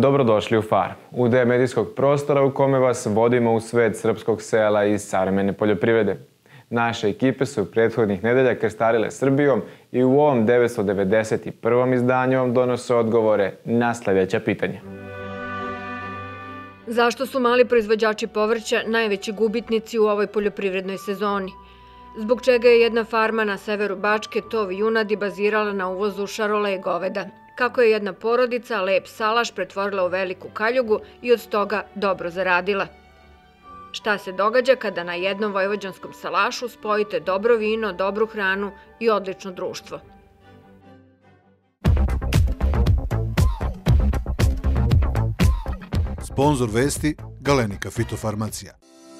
Dobrodošli u Farm, udeo medijskog prostora u kome vas vodimo u svet srpskog sela i savremene poljoprivrede. Naše ekipe su prethodnih nedelja krstarile Srbijom i u ovom 991. izdanju vam donose odgovore na sljedeća pitanja. Zašto su mali proizvođači povrća najveći gubitnici u ovoj poljoprivrednoj sezoni? Zbog čega je jedna farma na severu Bačke tov junadi bazirala na uvozu šarole goveda? Kako je jedna porodica lep salaš pretvorila u veliku kaljugu i od toga dobro zaradila? Šta se događa kada na jednom vojvođanskom salašu spojite dobro vino, dobru hranu i odlično društvo? Sponzor vesti Galenika fitofarmacija.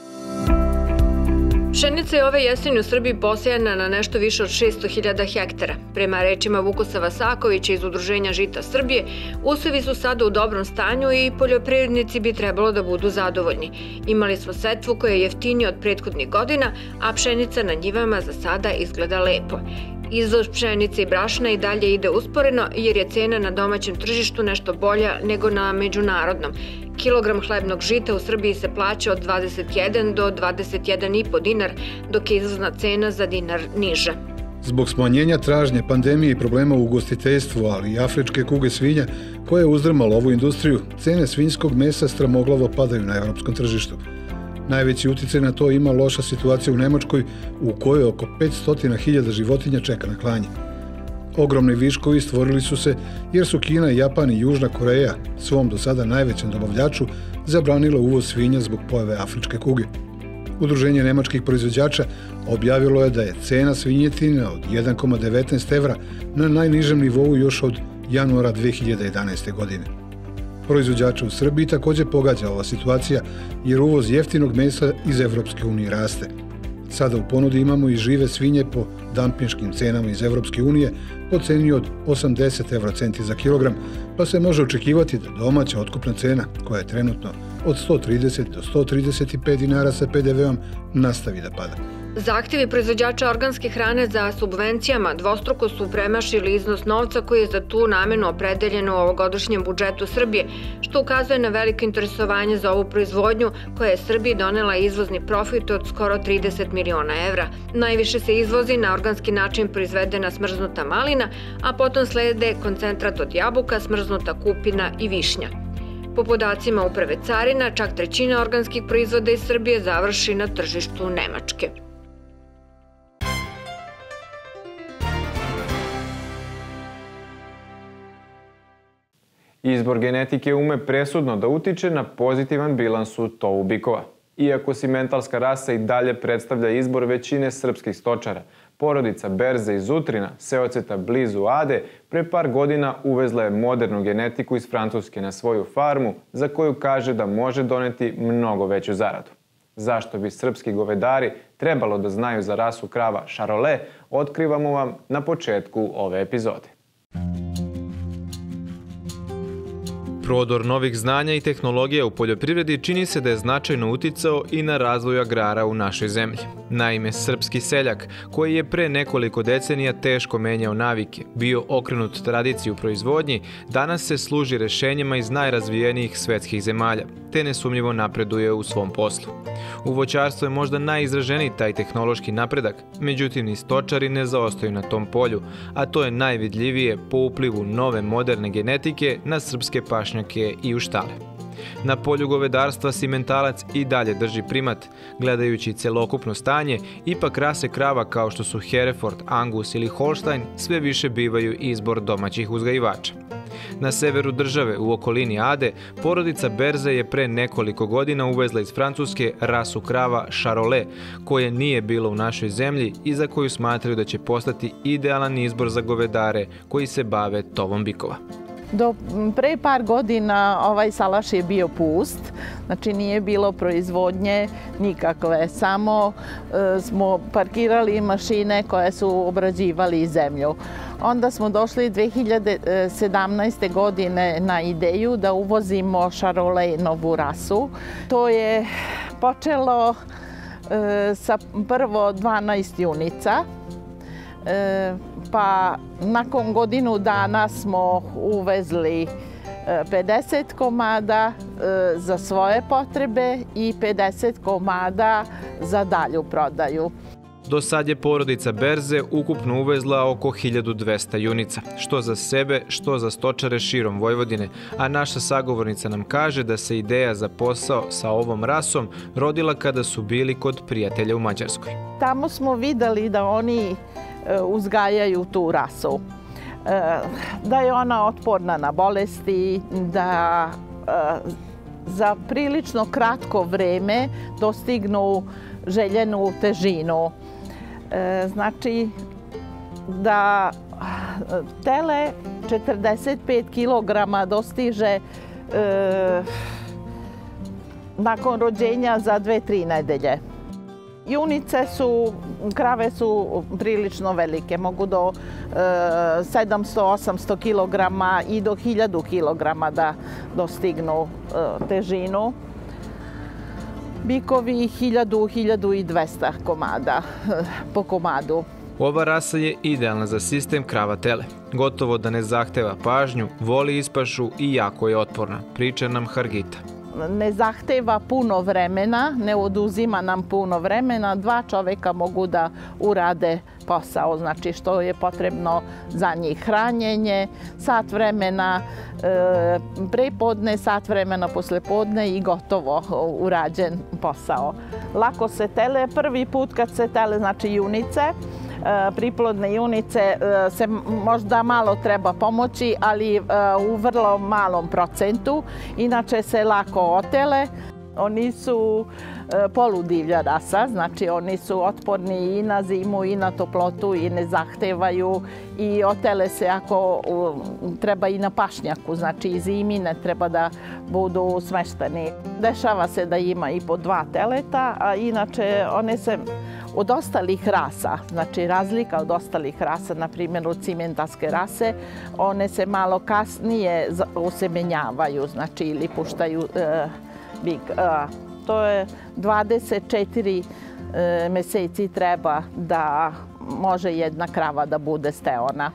Pšenica je ove jeseni u Srbiji posejana na nešto više od 600.000 hektara. Prema rečima Vukosa Vasakovića iz Udruženja Žita Srbije, usevi su sada u dobrom stanju i poljoprivrednici bi trebalo da budu zadovoljni. Imali smo setvu koja je jeftinija od prethodnih godina, a pšenica na njivama za sada izgleda lepo. Izvoz pšenice i brašna i dalje ide usporeno jer je cena na domaćem tržištu nešto bolja nego na međunarodnom. Kilogram hlebnog žita u Srbiji se plaća od 21 do 21,5 dinar, dok je izvozna cena za dinar niža. Zbog smanjenja tražnje, pandemije i problema u ugostiteljstvu, ali i afričke kuge svinja, koje je uzdrmalo ovu industriju, cene svinjskog mesa strmoglavo padaju na evropskom tržištu. Najveći uticaj na to ima loša situacija u Nemačkoj, u kojoj oko 500.000 životinja čeka na klanje. Ogromni viškovi stvorili su se jer su Kina, Japan i Južna Koreja svom do sada najvećem dobavljaču zabranilo uvoz svinja zbog pojave afričke kuge. Udruženje nemačkih proizvođača objavilo je da je cena svinjetine od 1,19 evra na najnižem nivou još od januara 2011. godine. Proizvođača u Srbiji također pogađa ova situacija jer uvoz jeftinog mesa iz Evropske unije raste. Sada u ponudi imamo i žive svinje po dampinškim cenama iz Evropske unije po ceni od 80 eurocenti za kilogram, pa se može očekivati da domaća otkupna cena, koja je trenutno od 130 do 135 dinara sa PDV-om, nastavi da pada. Zahtjevi proizvođača organske hrane za subvencijama dvostruko su premašili iznos novca koji je za tu namenu opredeljen u ovogodišnjem budžetu Srbije, što ukazuje na veliko interesovanje za ovu proizvodnju koja je Srbiji donela izvozni profit od skoro 30 miliona evra. Najviše se izvozi na organski način proizvedena smrznuta malina, a potom slede koncentrat od jabuka, smrznuta kupina i višnja. Po podacima Uprave carina, čak trećina organskih proizvoda iz Srbije završi na tržištu Nemačke. Izbor genetike ume presudno da utiče na pozitivan bilans u tovu bikova. Iako simentalska rasa i dalje predstavlja izbor većine srpskih stočara, porodica Berze iz Utrina, seoceta blizu Ade, pre par godina uvezla je modernu genetiku iz Francuske na svoju farmu, za koju kaže da može doneti mnogo veću zaradu. Zašto bi srpski govedari trebalo da znaju za rasu krava šarole, otkrivamo vam na početku ove epizode. Prodor novih znanja i tehnologija u poljoprivredi čini se da je značajno uticao i na razvoj agrara u našoj zemlji. Naime, srpski seljak, koji je pre nekoliko decenija teško menjao navike, bio okrenut tradiciji u proizvodnji, danas se služi rešenjima iz najrazvijenijih svetskih zemalja, te nesumnjivo napreduje u svom poslu. U voćarstvu je možda najizraženiji taj tehnološki napredak, međutim ni stočari ne zaostaju na tom polju, a to je najvidljivije po uplivu nove moderne genetike na srpske pašnjake i u štale. Na polju govedarstva simentalac i dalje drži primat. Gledajući celokupno stanje, ipak rase krava kao što su Hereford, Angus ili Holstein sve više bivaju izbor domaćih uzgajivača. Na severu države, u okolini Ade, porodica Berze je pre nekoliko godina uvezla iz Francuske rasu krava šarole, koje nije bilo u našoj zemlji i za koju smatraju da će postati idealan izbor za govedare koji se bave tovom bikova. Do pre par godina ovaj salaš je bio pust, znači nije bilo proizvodnje nikakve, samo smo parkirali mašine koje su obrađivali zemlju. Onda smo došli 2017. godine na ideju da uvozimo šarole novu rasu. To je počelo sa prvo 12 junica, pa nakon godinu dana smo uvezli 50 komada za svoje potrebe i 50 komada za dalju prodaju. Do sad je porodica Berze ukupno uvezla oko 1200 junica, što za sebe, što za stočare širom Vojvodine, a naša sagovornica nam kaže da se ideja za posao sa ovom rasom rodila kada su bili kod prijatelja u Mađarskoj. Tamo smo videli da oni uzgajaju tu rasu, da je ona otporna na bolesti, da za prilično kratko vreme dostignu željenu težinu. Znači da tele 45 kg dostiže nakon rođenja za 2-3 nedelje. Junice krave su prilično velike, mogu do 700-800 kg i do 1000 kg da dostignu težinu. Bikovi 1000-1200 komada po komadu. Ova rasa je idealna za sistem krava-tele. Gotovo da ne zahteva pažnju, voli ispašu i jako je otporna, priča nam Hargita. Ne zahteva puno vremena, ne oduzima nam puno vremena. 2 čoveka mogu da urade posao, znači što je potrebno za njih. Hranjenje, sat vremena prepodne, sat vremena poslepodne i gotovo urađen posao. Lako se tele, prvi put kad se tele, znači junice, priplodne junice se možda malo treba pomoći, ali u vrlo malom procentu. Inače se lako otele. Oni su poludivlja rasa, znači oni su otporni i na zimu i na toplotu i ne zahtevaju i otele se ako treba i na pašnjaku, znači i zimi ne treba da budu smešteni. Dešava se da ima i po 2 teleta, a inače one se od ostalih rasa, znači razlika od ostalih rasa, na primjer od cimentarske rase, one se malo kasnije usemenjavaju, znači ili puštaju bik. To je 24 meseci treba da može jedna krava da bude steona.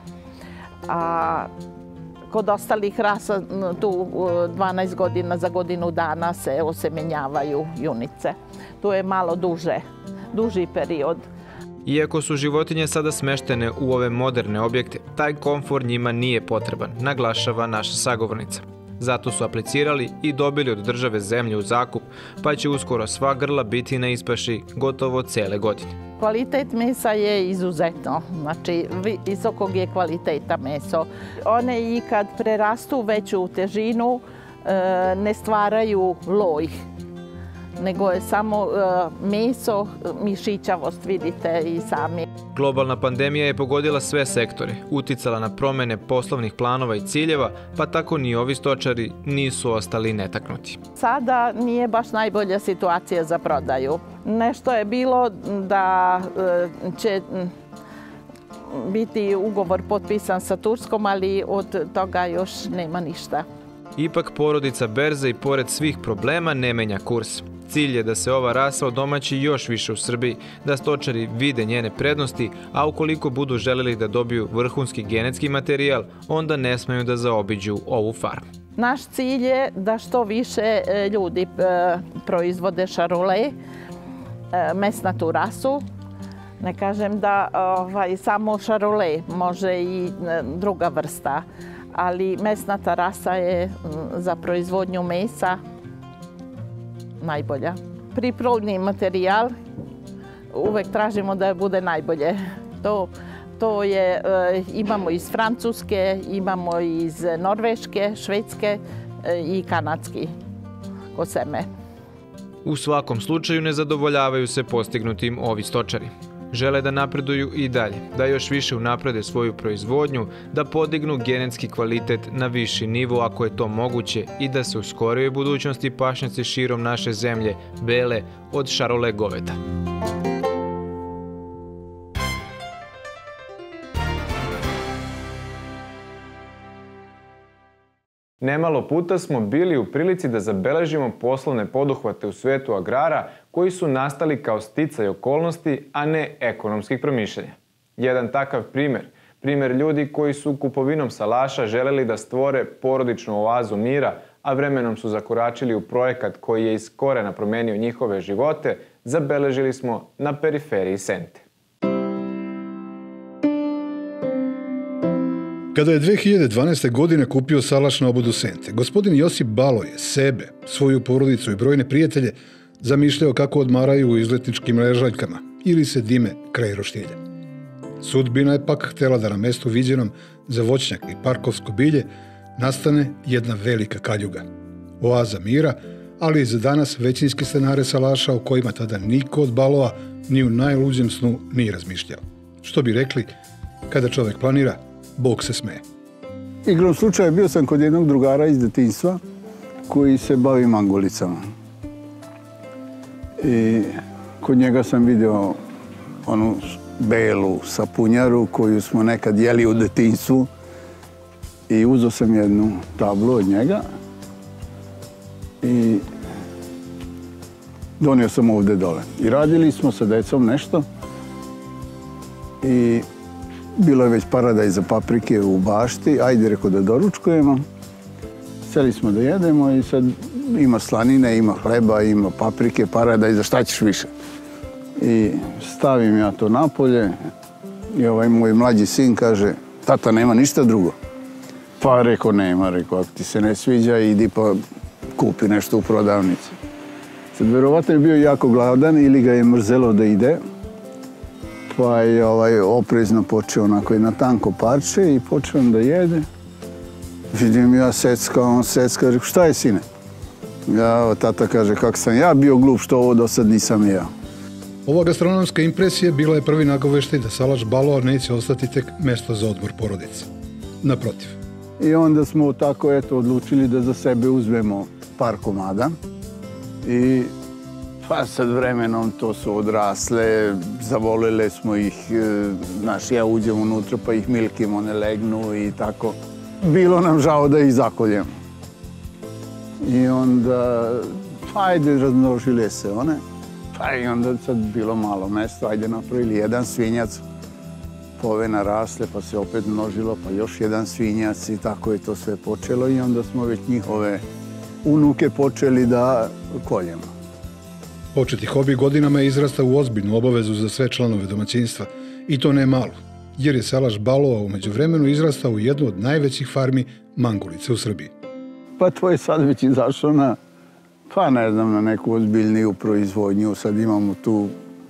A kod ostalih rasa tu 12 godina za godinu dana se osemenjavaju junice. Tu je malo duži period. Iako su životinje sada smeštene u ove moderne objekte, taj komfor njima nije potreban, naglašava naša sagovornica. Zato su aplicirali i dobili od države zemlje u zakup, pa će uskoro sva grla biti na ispaši gotovo cele godine. Kvalitet mesa je izuzetno, znači visokog je kvaliteta meso. One i kad prerastu veću težinu ne stvaraju loj, nego je samo meso, mišićavost, vidite i sami. Globalna pandemija je pogodila sve sektore, uticala na promene poslovnih planova i ciljeva, pa tako ni ovi stočari nisu ostali netaknuti. Sada nije baš najbolja situacija za prodaju. Nešto je bilo da će biti ugovor potpisan sa Turskom, ali od toga još nema ništa. Ipak porodica Berze i pored svih problema ne menja kurs. Cilj je da se ova rasa odomaći još više u Srbiji, da stočari vide njene prednosti, a ukoliko budu želeli da dobiju vrhunski genetski materijal, onda ne smeju da zaobiđu ovu farmu. Naš cilj je da što više ljudi proizvode šarole, mesnatu rasu. Ne kažem da samo šarole, može i druga vrsta, ali mesnata rasa je za proizvodnju mesa najbolja. Priplodni materijal uvek tražimo da bude najbolje. To je, imamo iz Francuske, imamo iz Norveške, Švedske i kanadski koseme. U svakom slučaju ne zadovoljavaju se postignutim ovi stočari. Žele da napreduju i dalje, da još više unaprede svoju proizvodnju, da podignu genetski kvalitet na viši nivo ako je to moguće i da se u skorijoj budućnosti pašnjaci širom naše zemlje bele od šarole goveda. Nemalo puta smo bili u prilici da zabeležimo poslovne poduhvate u svetu agrara koji su nastali kao sticaj okolnosti, a ne ekonomskih promišljanja. Jedan takav primer Primer ljudi koji su kupovinom salaša želeli da stvore porodičnu oazu mira, a vremenom su zakoračili u projekat koji je iz korena promenio njihove živote, zabeležili smo na periferiji Sente. Kada je 2012. godine kupio salaš na obodu Sente, gospodin Josip Balo je sebe, svoju porodicu i brojne prijatelje zamišljao kako odmaraju u izletničkim ležaljkama ili se dime kraj roštilja. Sudbina je pak htela da na mestu viđenom za voćnjak i parkovsko bilje nastane jedna velika kaljuga. Oaza mira, ali i za danas većinski stanare salaša o kojima tada niko od Balova ni u najluđem snu nije razmišljao. Što bi rekli, kada čovek planira, Bog se smeje. Igrom slučaja bio sam kod jednog drugara iz detinjstva koji se bavi mangulicama. I kod njega sam vidio onu belu sapunjaru koju smo nekad jeli u detinjstvu i uzeo sam jednu tablu od njega i donio sam ovde dole. I radili smo sa decom nešto i bilo je već paradaj za paprike u bašti, ajde reko da doručkujemo. Seli smo da jedemo i sad ima slanine, ima hleba, ima paprike, paradaj, za šta ćeš više? I stavim ja to napolje i ovaj moj mlađi sin kaže, tata, nema ništa drugo. Pa reko, nema, reko, ako ti se ne sviđa, idi pa kupi nešto u prodavnici. Sad, verovatno je bio jako gladan ili ga je mrzelo da ide, pa je oprezno počeo onako na tanko parče i počeo da jede. Vidim ja secka, on secka, reko, šta je, sine? Ja, tata kaže, kako sam ja bio glup što ovo do sad nisam jeo. Ova gastronomska impresija bila je prvi nagoveštaj da salaš Balova neće ostati tek mesto za odmor porodice. Naprotiv. I onda smo tako odlučili da za sebe uzmemo par komada i pa sad vremenom to su odrasle, zavolele smo ih, znaš, ja uđem unutra pa ih milkim, one legnu i tako. Bilo nam žao da ih zakoljemo. I onda, ajde, razmnožile se one. Pa i onda sad bilo malo mesto, ajde napravili jedan svinjac, pa ove narasle, pa se opet množilo, pa još jedan svinjac i tako je to sve počelo i onda smo već njihove unuke počeli da koljemo. Početi hobi godinama je izrastao u ozbiljnu obavezu za sve članove domaćinstva i to ne malo, jer je salaš Balova u međuvremenu izrastao u jednu od najvećih farmi mangulice u Srbiji. Pa to je sad već izašlo na, pa ne znam, na neku ozbiljniju proizvodnju. Sad imamo tu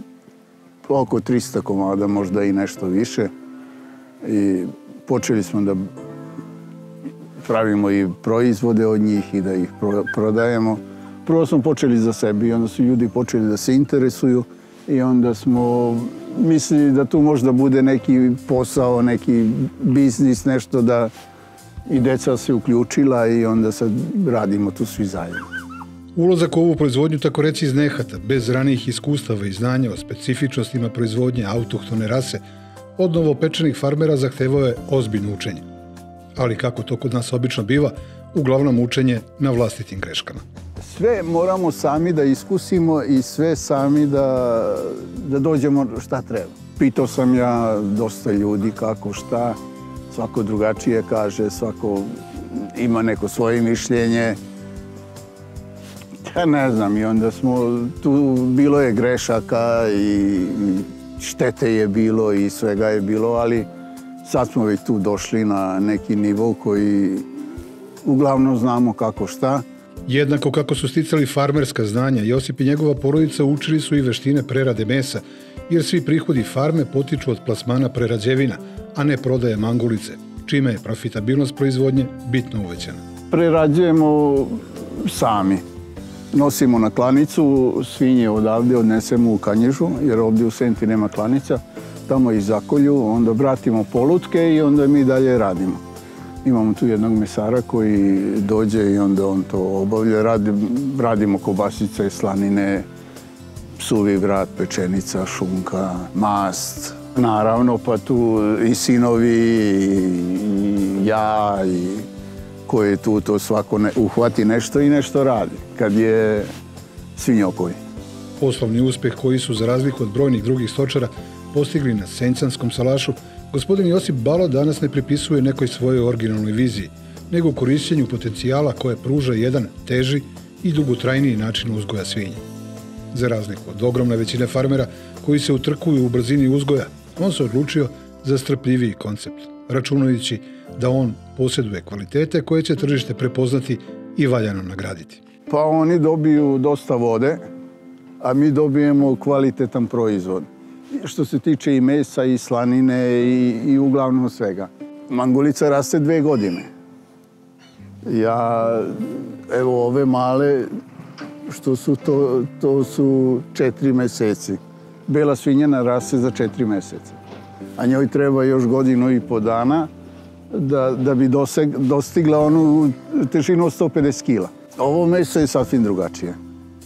oko 300 komada, možda i nešto više. I počeli smo da pravimo i proizvode od njih i da ih prodajemo. Prvo smo počeli za sebe i onda su ljudi počeli da se interesuju i onda smo mislili da tu možda bude neki posao, neki biznis, nešto da i deca se uključila i onda sad radimo tu svi zajedno. Ulazak u ovu proizvodnju, tako reći iz nehata, bez ranijih iskustava i znanja o specifičnostima proizvodnje autohtone rase, od novopečenih farmera zahtevao je ozbiljno učenje. Ali kako to kod nas obično biva, uglavnom učenje na vlastitim greškama. Sve moramo sami da iskusimo i sve sami da dođemo šta treba. Pitao sam ja dosta ljudi kako šta, svako drugačije kaže, svako ima neko svoje mišljenje. Ja ne znam, i onda smo, tu bilo je grešaka i štete je bilo i svega je bilo, ali sad smo već tu došli na neki nivo koji uglavnom znamo kako šta. Jednako kako su sticali farmerska znanja, Josip i njegova porodica učili su i veštine prerade mesa, jer svi prihodi farme potiču od plasmana prerađevina, a ne prodaje mangulice, čime je profitabilnost proizvodnje bitno uvećana. Prerađujemo sami. Nosimo na klanicu, svinje odavde odnesemo u Kanjižu, jer ovdje u Senti nema klanica. Tamo ih zakolju, onda vratimo polutke i onda mi dalje radimo. Imamo tu jednog mesara koji dođe i onda on to obavlja. Radimo kobasice, slanine, suvi vrat, pečenica, šunka, mast. Naravno, pa tu i sinovi, i ja, i koji tu to svako uhvati nešto i nešto radi, kad je svinjopoj. Poslovni uspeh koji su, za razliku od brojnih drugih stočara, postigli na senčanskom salašu, Gospodin Josip Balo danas ne pripisuje nekoj svojoj originalnoj viziji, nego korišćenju potencijala koje pruža jedan teži i dugotrajniji način uzgoja svinja. Za razliku od ogromne većine farmera koji se utrkuju u brzini uzgoja, on se odlučio za strpljiviji koncept, računajući da on posjeduje kvalitete koje će tržište prepoznati i valjano nagraditi. Pa oni dobiju dosta vode, a mi dobijemo kvalitetan proizvod. Što se tiče i mesa, i slanine, i uglavnom svega. Mangulica raste 2 godine. Evo ove male, što su to su 4 meseci. Bela svinjana raste za 4 meseca. A njoj treba još 1,5 godina da bi dostigla onu težinu od 150 kila. Ovo meso je sasvim drugačije.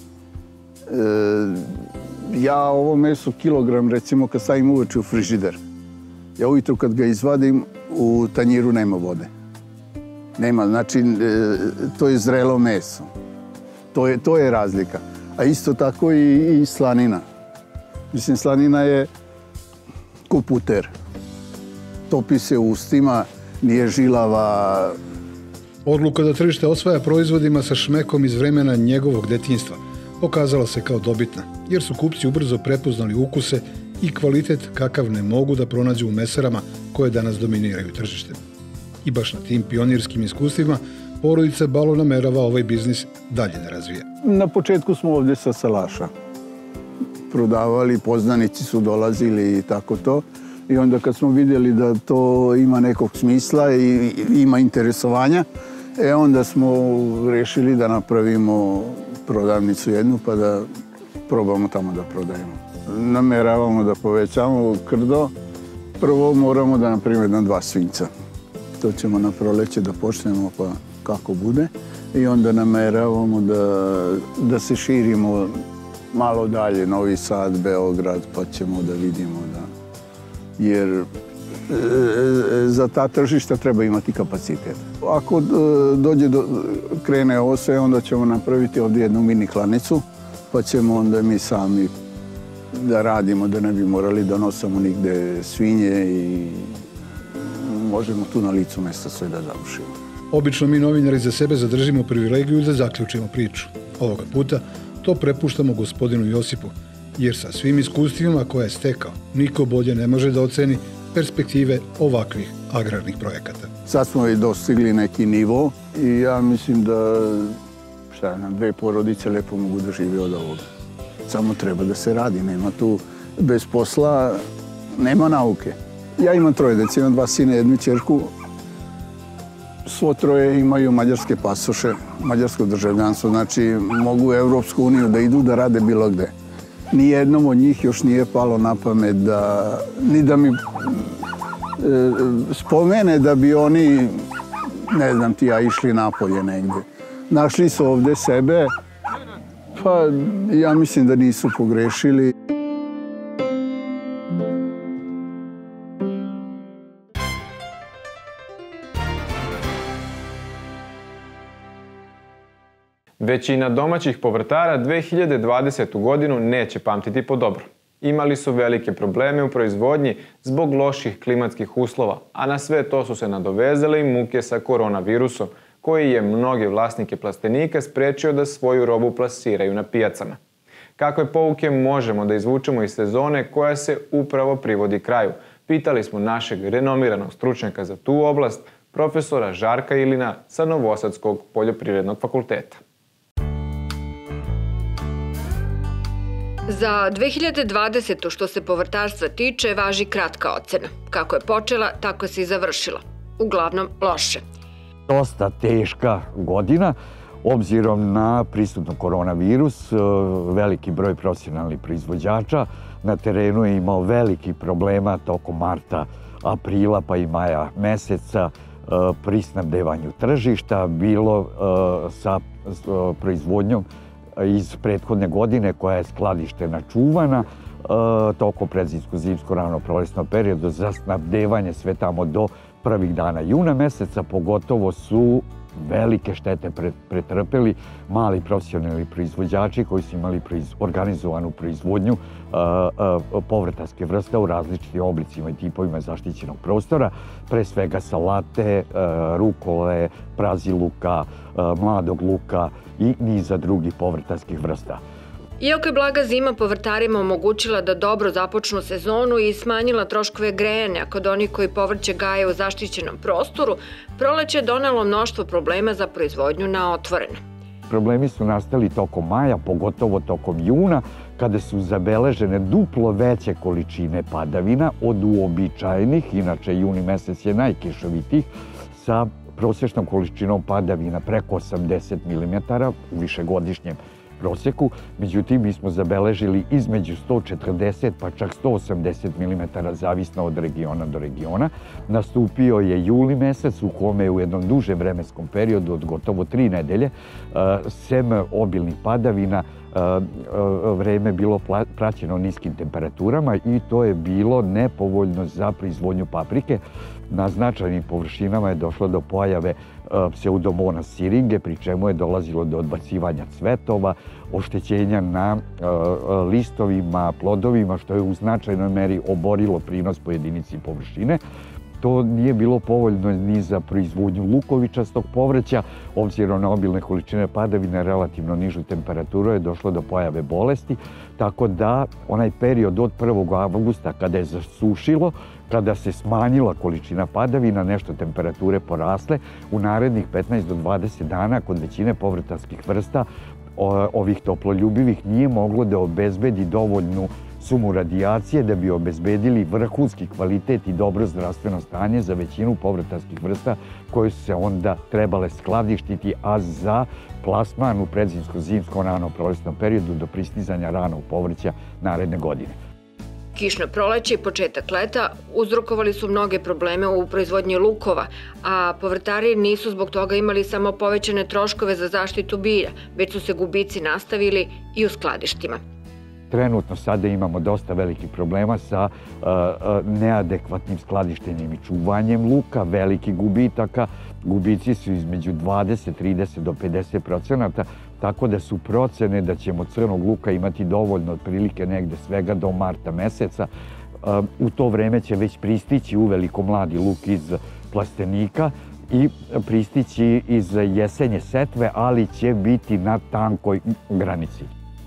Ja ovo meso kilogram, recimo, kad stavim uveče u frižider, ja ujutro kad ga izvadim, u tanjiru nema vode. Nema, znači, to je zrelo meso. To je razlika. A isto tako i slanina. Mislim, slanina je ko puter. Topi se u ustima, nije žilava. Odluka da tržište osvaja proizvodima sa šmekom iz vremena njegovog detinjstva pokazala se kao dobitna, jer su kupci ubrzo prepoznali ukuse i kvalitet kakav ne mogu da pronađu u mesarama koje danas dominiraju tržištem. I baš na tim pionirskim iskustvima porodica Balo namerava ovaj biznis dalje da razvija. Na početku smo ovdje sa salaša prodavali, poznanici su dolazili i tako to. I onda kad smo vidjeli da to ima nekog smisla i ima interesovanja, onda smo rešili da napravimo prodavnicu jednu pa da probamo tamo da prodajemo. Nameravamo da povećamo krdo. Prvo moramo da napravimo 2 svinjca. To ćemo na proleće da počnemo pa kako bude. I onda nameravamo da se širimo malo dalje, Novi Sad, Beograd, pa ćemo da vidimo jer za ta tržišta treba imati kapacitet. Ako krene ovo sve, onda ćemo napraviti ovdje jednu mini klanicu, pa ćemo onda mi sami da radimo, da ne bi morali da nosimo nigde svinje i možemo tu na licu mesta sve da završimo. Obično mi novinari za sebe zadržimo privilegiju da zaključimo priču. Ovoga puta to prepuštamo gospodinu Josipu, jer sa svim iskustvima koje je stekao, niko bolje ne može da oceni perspektive ovakvih agrarnih projekata. Sad smo i dostigli neki nivo i ja mislim da 2 porodice lepo mogu da žive od ovoga. Samo treba da se radi, nema tu bez posla, nema nauke. Ja imam 3 dece, imam 2 sina i 1 ćerku. Svo 3 imaju mađarske pasoše, mađarsko državljanstvo, znači mogu u Evropsku uniju da idu da rade bilo gde. Nijednom od njih još nije palo na pamet ni da mi spomene da bi oni, ne znam ti ja, išli napolje negde. Našli su ovde sebe, pa ja mislim da nisu pogrešili. Većina domaćih povrtara 2020. godinu neće pamtiti po dobro. Imali su velike probleme u proizvodnji zbog loših klimatskih uslova, a na sve to su se nadovezale i muke sa koronavirusom, koji je mnoge vlasnike plastenika sprečio da svoju robu plasiraju na pijacama. Kakve pouke možemo da izvučemo iz sezone koja se upravo privodi kraju? Pitali smo našeg renomiranog stručnjaka za tu oblast, profesora Žarka Ilina sa Novosadskog poljoprivrednog fakulteta. Za 2020. što se povrtarstva tiče, važi kratka ocena. Kako je počela, tako se i završila. Uglavnom loše. Dosta teška godina, obzirom na prisutno koronavirus, veliki broj profesionalnih proizvođača na terenu je imao velikih problema tokom marta, aprila pa i maja meseca pri snabdevanju tržišta, bilo sa proizvodnjom iz prethodne godine koja je skladištena, čuvana tokom predzimsko-zimsko rano prolesnog perioda za snabdevanje sve tamo do prvih dana juna meseca. Pogotovo su velike štete pretrpeli mali profesionalni proizvođači koji su imali organizovanu proizvodnju povrtarske vrste u različitim oblicima i tipovima zaštićenog prostora, pre svega salate, rukole, praziluka, mladog luka i niza drugih povrtarskih vrsta. Iako je blaga zima povrtarima omogućila da dobro započnu sezonu i smanjila troškove grejanja kod onih koji povrće gaje u zaštićenom prostoru, proleće je donelo mnoštvo problema za proizvodnju na otvoreno. Problemi su nastali tokom maja, pogotovo tokom juna, kada su zabeležene duplo veće količine padavina od uobičajenih, inače juni mesec je najkišovitih, sa prosječnom količinom padavina preko 80 mm u višegodišnjem proseku. Međutim, mi smo zabeležili između 140 pa čak 180 mm zavisno od regiona do regiona. Nastupio je juli mesec u kome je u jednom dužem vremenskom periodu od gotovo 3 nedelje sem obilnih padavina vreme bilo praćeno niskim temperaturama i to je bilo nepovoljno za proizvodnju paprike. Na značajnim površinama je došlo do pojave pseudomona siringe, pri čemu je dolazilo do odbacivanja cvetova, oštećenja na listovima, plodovima, što je u značajnoj meri oborilo prinos po jedinici površine. To nije bilo povoljno ni za proizvodnju lukovičastog povrća, obzirom na obilne količine padavina, relativno nižu temperaturu je došlo do pojave bolesti, tako da onaj period od 1. avgusta kada je zasušilo, kada se smanjila količina padavina, nešto temperature porasle, u narednih 15 do 20 dana kod većine povrtarskih vrsta ovih toploljubivih nije moglo da obezbedi dovoljnu sumu radijacije da bi obezbedili vrhunski kvalitet i dobro zdravstveno stanje za većinu povrtarskih vrsta koje su se onda trebale skladištiti, a za plasman u predzimsko-zimskom rano-prolesnom periodu do pristizanja ranog povrća naredne godine. Kišno proleće i početak leta uzrokovali su mnoge probleme u proizvodnji lukova, a povrtari nisu zbog toga imali samo povećane troškove za zaštitu bilja, već su se gubici nastavili i u skladištima. Trenutno sada imamo dosta velikih problema sa neadekvatnim skladištenjem i čuvanjem luka, velikih gubitaka. Gubici su između 20, 30 do 50%, tako da su procene da ćemo crnog luka imati dovoljno otprilike negde svega do marta meseca. U to vreme će već pristići uveliko mladi luk iz plastenika i pristići iz jesenje setve, ali će biti na tankoj granici.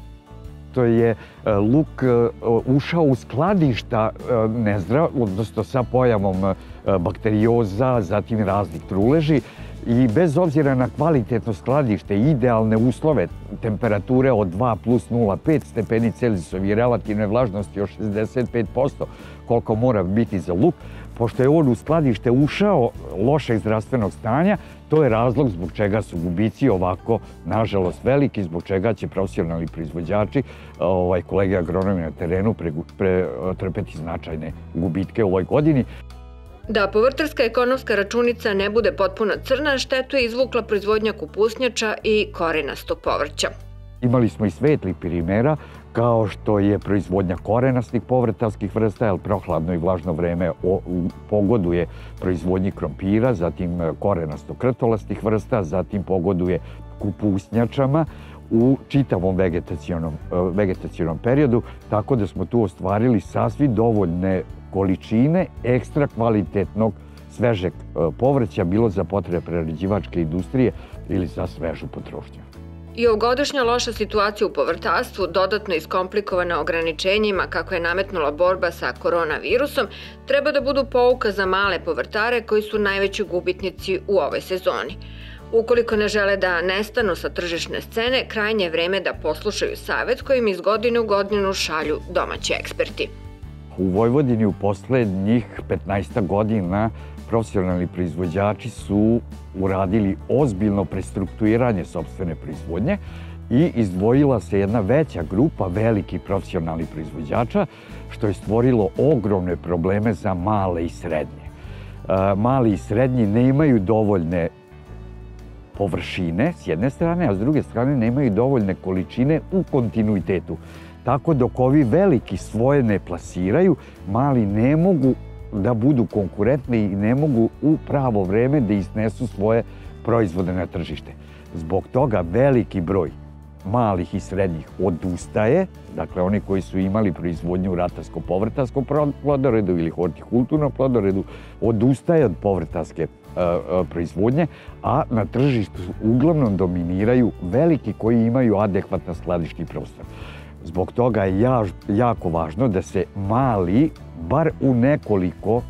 To je luk ušao u skladišta nezdrav, odnosno sa pojavom bakterioza, zatim raznih truleži i bez obzira na kvalitetno skladište, idealne uslove, temperature od 2 plus 0,5 stepeni Celzijusa i relativne vlažnosti od 65%, koliko mora biti za luk, pošto je on u skladište ušao lošeg zdravstvenog stanja, to je razlog zbog čega su gubici ovako, nažalost, veliki, zbog čega će profesionalni proizvođači, kolege agronomi na terenu, pretrpeti značajne gubitke u ovoj godini. Da povrtarska ekonomska računica ne bude potpuno crna, štetu je izvukla proizvodnja kupusnjača i korenastog povrća. Imali smo i svetlih primera, kao što je proizvodnja korenastih povrtarskih vrsta, jer prohladno i vlažno vreme pogoduje proizvodnji krompira, zatim korenasto-krtolastih vrsta, zatim pogoduje kupusnjačama u čitavom vegetacionom periodu, tako da smo tu ostvarili sasvim dovoljne količine ekstra kvalitetnog svežeg povrća, bilo za potrebe prerađivačke industrije ili za svežu potrošnju. I ovogodišnja loša situacija u povrtarstvu, dodatno iskomplikovana ograničenjima kako je nametnula borba sa koronavirusom, treba da budu pouka za male povrtare koji su najveći gubitnici u ovoj sezoni. Ukoliko ne žele da nestanu sa tržišne scene, krajnje je vreme da poslušaju savet kojim iz godine u godinu šalju domaći eksperti. U Vojvodini u poslednjih 15 godina profesionalni proizvođači su uradili ozbiljno prestrukturiranje sopstvene proizvodnje i izdvojila se jedna veća grupa velikih profesionalnih proizvođača, što je stvorilo ogromne probleme za male i srednje. Mali i srednji ne imaju dovoljne površine s jedne strane, a s druge strane nemaju dovoljne količine u kontinuitetu. Tako dok ovi veliki svoje ne plasiraju, mali ne mogu da budu konkurentni i ne mogu u pravo vreme da iznesu svoje proizvode na tržište. Zbog toga veliki broj malih i srednjih odustaje, dakle oni koji su imali proizvodnju u ratarsko-povrtarskom plodoredu ili hortikulturnom plodoredu, odustaje od povrtarske proizvodnje, a na tržištu uglavnom dominiraju veliki koji imaju adekvatan skladišni prostor. Zbog toga je jako važno da se mali, bar u nekoliko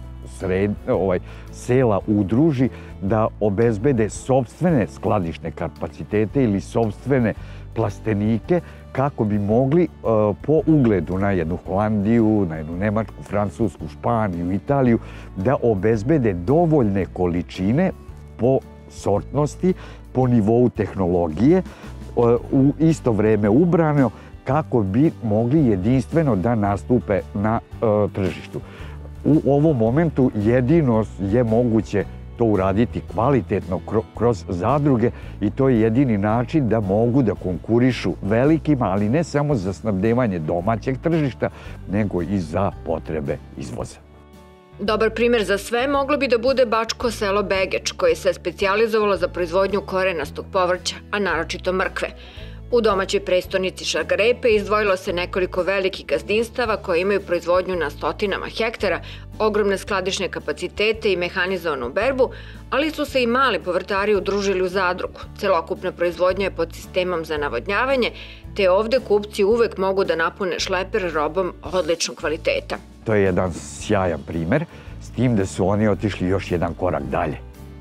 sela udruži, da obezbede sopstvene skladišne kapacitete ili sopstvene plastenike kako bi mogli po ugledu na jednu Holandiju, na jednu Nemačku, Francusku, Španiju, Italiju, da obezbede dovoljne količine po sortnosti, po nivou tehnologije, u isto vreme ubrano, kako bi mogli jedinstveno da nastupe na tržištu. U ovom momentu jedino je moguće to uraditi kvalitetno kroz zadruge i to je jedini način da mogu da konkurišu velikima, ali ne samo za snabdevanje domaćeg tržišta, nego i za potrebe izvoza. Dobar primjer za sve moglo bi da bude bačko selo Begeč, koje se specijalizovalo za proizvodnju korenastog povrća, a naročito mrkve. U domaćoj prestonici Šargarepe izdvojilo se nekoliko velikih gazdinstava koje imaju proizvodnju na stotinama hektara, ogromne skladišne kapacitete i mehanizovanu berbu, ali su se i mali povrtari udružili u zadrugu. Celokupna proizvodnja je pod sistemom za navodnjavanje, te ovde kupci uvek mogu da napune šleper robom odličnog kvaliteta. To je jedan sjajan primer, s tim da su oni otišli još jedan korak dalje.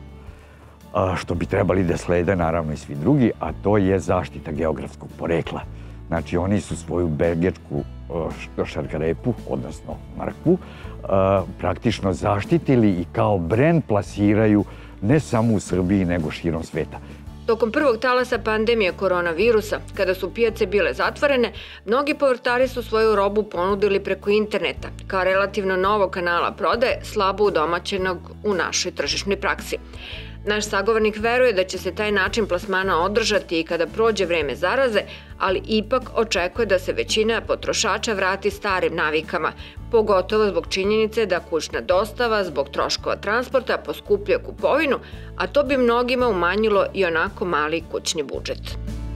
Što bi trebali da slede naravno i svi drugi, a to je zaštita geografskog porekla. Znači, oni su svoju begečku šargarepu, odnosno mrkvu, praktično zaštitili i kao brend plasiraju ne samo u Srbiji, nego širom sveta. Tokom prvog talasa pandemije koronavirusa, kada su pijace bile zatvorene, mnogi povrtari su svoju robu ponudili preko interneta, kao relativno novog kanala prodaje, slabo udomaćenog u našoj tržišnoj praksi. Naš sagovornik veruje da će se taj način plasmana održati i kada prođe vreme zaraze, ali ipak očekuje da se većina potrošača vrati starim navikama, pogotovo zbog činjenice da kućna dostava zbog troškova transporta poskuplja kupovinu, a to bi mnogima umanjilo i onako mali kućni budžet.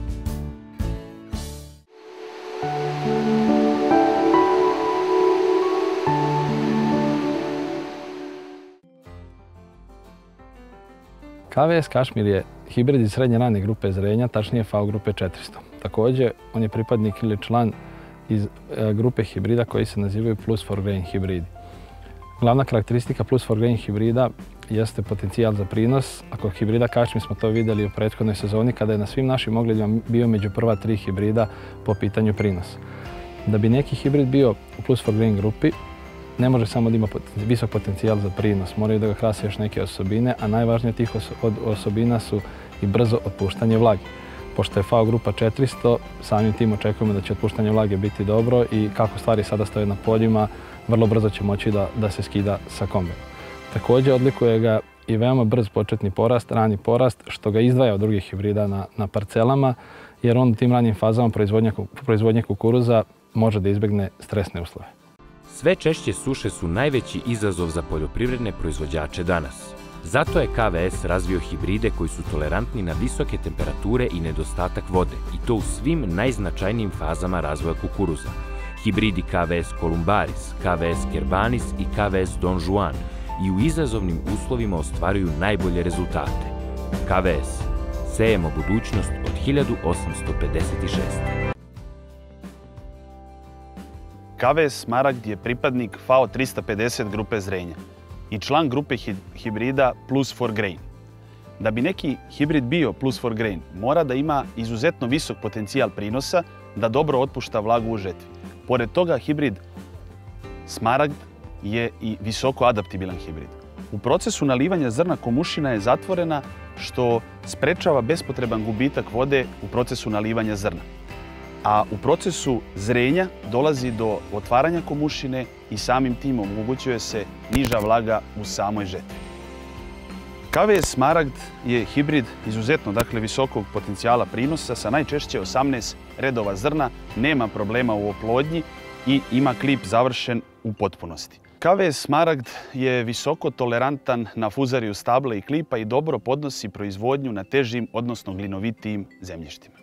KVS Kašmir je hibrid iz srednje rane grupe zrenja, tačnije FAO grupe 400. Također, on je pripadnik ili član iz grupe hibrida koji se nazivaju Plus 4 Grain hibridi. Glavna karakteristika Plus 4 Grain hibrida jeste potencijal za prinos. Ako hibrida Kašmir smo to vidjeli u prethodnoj sezoni kada je na svim našim ogledima bio među prva 3 hibrida po pitanju prinosa. Da bi neki hibrid bio u Plus 4 Grain grupi, ne može samo da ima visok potencijal za prinos, moraju da ga krase još neke osobine, a najvažnije od tih osobina su i brzo otpuštanje vlage. Pošto je FAO grupa 400, samim tim očekujemo da će otpuštanje vlage biti dobro i kako stvari sada stoje na poljima, vrlo brzo će moći da se skida sa kombajnom. Također odlikuje ga i veoma brz početni porast, rani porast, što ga izdvaja od drugih hibrida na parcelama, jer on u tim ranim fazama proizvodnje kukuruza može da izbegne stresne uslove. Sve češće suše su najveći izazov za poljoprivredne proizvođače danas. Zato je KVS razvio hibride koji su tolerantni na visoke temperature i nedostatak vode, i to u svim najznačajnijim fazama razvoja kukuruza. Hibridi KVS Columbaris, KVS Kerbanis i KVS Don Juan i u izazovnim uslovima ostvaruju najbolje rezultate. KVS. Sejemo budućnost od 1856. KVS Smaragd je pripadnik FAO 350 grupe zrenja i član grupe hibrida Plus 4 Grain. Da bi neki hibrid bio Plus 4 Grain, mora da ima izuzetno visok potencijal prinosa, da dobro otpušta vlagu u žetvi. Pored toga, hibrid Smaragd je i visoko adaptibilan hibrid. U procesu nalivanja zrna komušina je zatvorena, što sprečava bespotreban gubitak vode u procesu nalivanja zrna. A u procesu zrenja dolazi do otvaranja komušine i samim tim omogućuje se niža vlaga u samoj žetvi. KVS Smaragd je hibrid izuzetno visokog potencijala prinosa sa najčešće 18 redova zrna, nema problema u oplodnji i ima klip završen u potpunosti. KVS Smaragd je visoko tolerantan na fuzariju stabla i klipa i dobro podnosi proizvodnju na težim, odnosno glinovitijim zemljištima.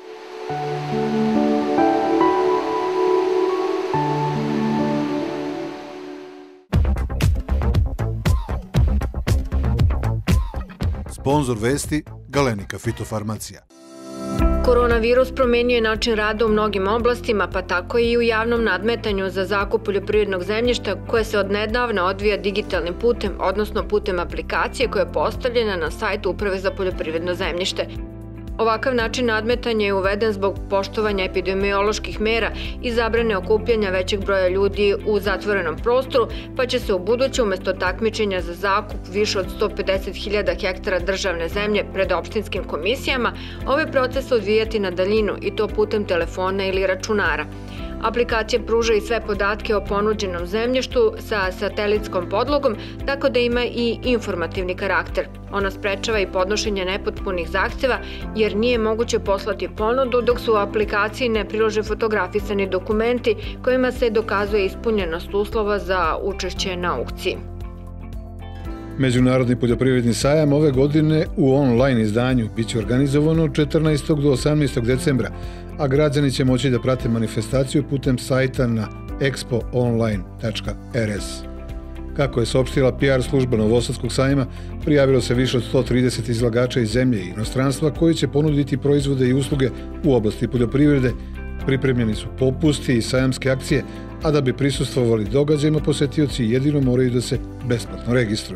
Sponzor vesti Galenika fitofarmacija. Koronavirus promenio je način rada u mnogim oblastima, pa tako i u javnom nadmetanju za zakup poljoprivrednog zemljišta koje se odnedavna odvija digitalnim putem, odnosno putem aplikacije koja je postavljena na sajtu Uprave za poljoprivredno zemljište. Ovakav način nadmetanja je uveden zbog poštovanja epidemioloških mera i zabrane okupljanja većeg broja ljudi u zatvorenom prostoru, pa će se u buduće umesto takmičenja za zakup više od 150.000 hektara državne zemlje pred opštinskim komisijama ovaj proces odvijati na daljinu i to putem telefona ili računara. Aplikacija pruža i sve podatke o ponuđenom zemljištu sa satelitskom podlogom, tako da ima i informativni karakter. Ona sprečava i podnošenje nepotpunih zahteva, jer nije moguće poslati ponudu dok su u aplikaciji ne prilože fotografisani dokumenti kojima se dokazuje ispunjenost uslova za učešće na aukciji. Međunarodni poljoprivredni sajam ove godine u online izdanju biće organizovano od 14. do 18. decembra, a građani će moći da prate manifestaciju putem sajta na expoonline.rs. Kako je saopštila PR služba Novosadskog sajma, prijavilo se više od 130 izlagača iz zemlje i inostranstva koji će ponuditi proizvode i usluge u oblasti poljoprivrede. Pripremljeni su popusti i sajamske akcije, a da bi prisustvovali događajima, posetioci jedino moraju da se besplatno registruju.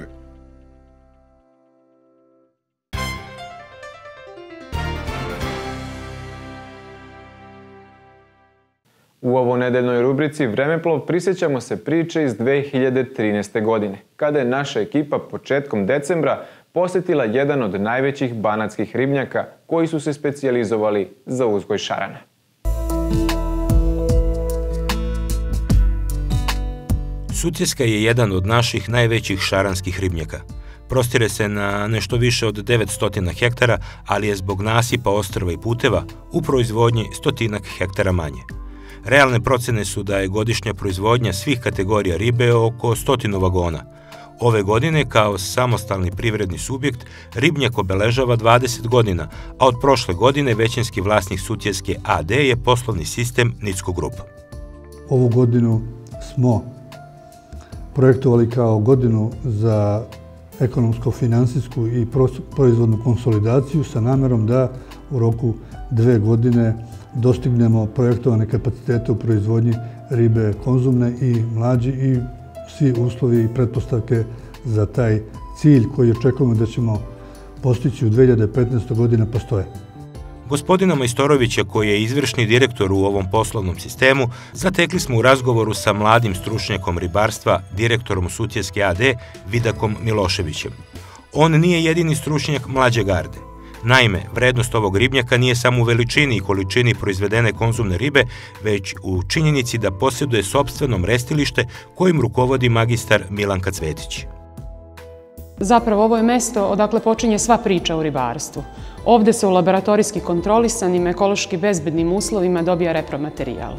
U ovonedeljnoj rubrici Vremeplov prisjećamo se priče iz 2013. godine, kada je naša ekipa početkom decembra posjetila jedan od najvećih banatskih ribnjaka koji su se specijalizovali za uzgoj šarana. Sutjeska je jedan od naših najvećih šaranskih ribnjaka. Prostire se na nešto više od 900 hektara, ali je zbog nasipa ostrva i puteva u proizvodnji 100 hektara manje. Realne procene su da je godišnja proizvodnja svih kategorija ribe oko 100 vagona. Ove godine, kao samostalni privredni subjekt, ribnjak obeležava 20 godina, a od prošle godine većinski vlasnik Sutjeske AD je poslovni sistem Nicko Group. Ovu godinu smo projektovali kao godinu za ekonomsko-finansijsku i proizvodnu konsolidaciju sa namerom da u roku 2 godine dostignemo projektovane kapacitete u proizvodnji ribe konzumne i mlađi i svi uslovi i pretpostavke za taj cilj koji očekujemo da ćemo postići u 2015. godini postoje. Gospodina Majstorovića, koji je izvršni direktor u ovom poslovnom sistemu, zatekli smo u razgovoru sa mladim stručnjakom ribarstva, direktorom Sutjeske AD, Vidakom Miloševićem. On nije jedini stručnjak mlađe garde. Naime, vrednost ovog ribnjaka nije samo u veličini i količini proizvedene konzumne ribe, već u činjenici da posjeduje sopstveno mrestilište kojim rukovodi magistar Milanka Cvetić. Zapravo ovo je mesto odakle počinje sva priča o ribarstvu. Ovde se u laboratorijski kontrolisanim, ekološki bezbednim uslovima dobija repromaterijal.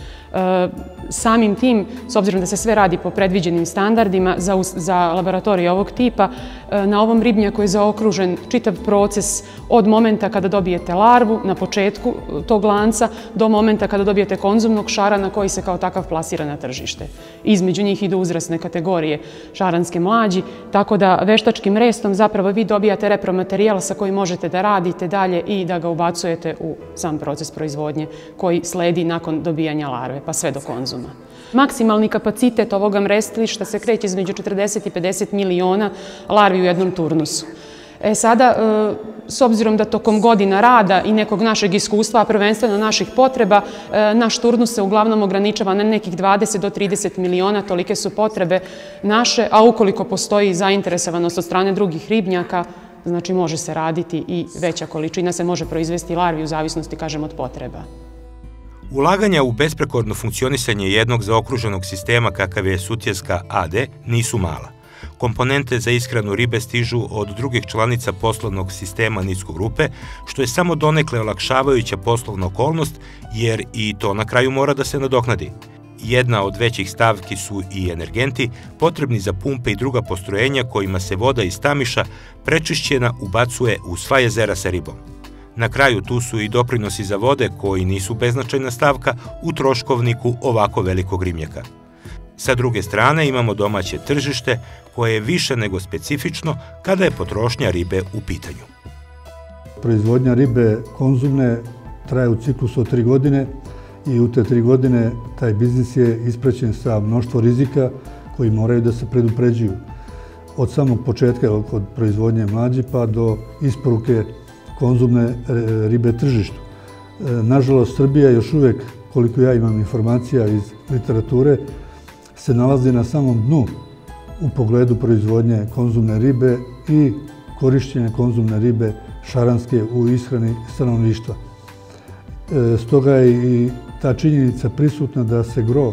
Samim tim, s obzirom da se sve radi po predviđenim standardima za laboratorije ovog tipa, na ovom ribnjaku je zaokružen čitav proces od momenta kada dobijete larvu na početku tog lanca do momenta kada dobijete konzumnog šarana koji se kao takav plasira na tržište. Između njih idu uzrasne kategorije šaranske mlađi, tako da veštačkim restom zapravo vi dobijate repromaterijal sa kojim možete da radite dalje i da ga ubacujete u sam proces proizvodnje koji sledi nakon dobijanja larve, pa sve do konzuma. Maksimalni kapacitet ovoga mrestilišta se kreće između 40 i 50 miliona larvi u jednom turnusu. Sada, s obzirom da tokom godina rada i nekog našeg iskustva, a prvenstveno naših potreba, naš turnus se uglavnom ograničava na nekih 20 do 30 miliona, tolike su potrebe naše, a ukoliko postoji zainteresovanost od strane drugih ribnjaka, znači može se raditi i veća količina se može proizvesti larvi u zavisnosti, kažem, od potreba. Ulaganja u besprekorno funkcionisanje jednog zaokruženog sistema kakav je Sutjeska AD nisu mala. Komponente za ishranu ribe stižu od drugih članica poslovnog sistema Nicko grupe, što je samo donekle olakšavajuća poslovna okolnost, jer i to na kraju mora da se nadoknadi. Jedna od većih stavki su i energenti potrebni za pumpe i druga postrojenja kojima se voda iz Tamiša prečišćena ubacuje u sva jezera sa ribom. Na kraju tu su i doprinosi za vode koji nisu beznačajna stavka u troškovniku ovako velikog ribnjaka. Sa druge strane imamo domaće tržište koje je više nego specifično kada je potrošnja ribe u pitanju. Proizvodnja ribe konzumne traje u ciklusu od 3 godine i u te 3 godine taj biznis je ispraćen sa mnoštvo rizika koji moraju da se predupređuju. Od samog početka, od proizvodnje mlađi pa do isporuke konzumne ribe tržištu. Nažalost, Srbija još uvek, koliko ja imam informacija iz literature, se nalazi na samom dnu u pogledu proizvodnje konzumne ribe i korišćenja konzumne ribe šaranske u ishrani stanovništva. Stoga je i ta činjenica prisutna da se gro